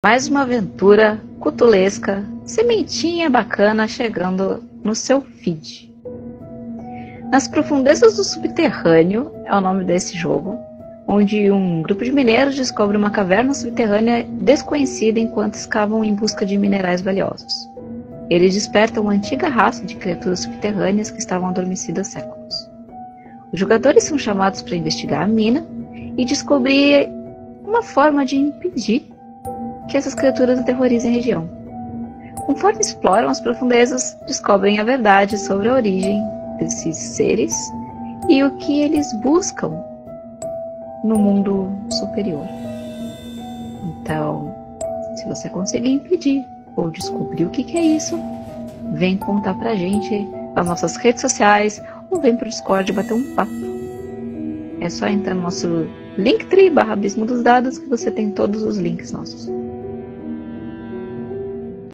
Mais uma aventura cutulesca, sementinha bacana chegando no seu feed. Nas profundezas do subterrâneo é o nome desse jogo, onde um grupo de mineiros descobre uma caverna subterrânea desconhecida enquanto escavam em busca de minerais valiosos. Eles despertam uma antiga raça de criaturas subterrâneas que estavam adormecidas há séculos. Os jogadores são chamados para investigar a mina e descobrir uma forma de impedir que essas criaturas aterrorizem a região. Conforme exploram as profundezas, descobrem a verdade sobre a origem desses seres e o que eles buscam no mundo superior. Então, se você conseguir impedir ou descobrir o que é isso, vem contar pra gente nas nossas redes sociais ou vem pro Discord bater um papo. É só entrar no nosso Linktree /Abismo dos Dados que você tem todos os links nossos.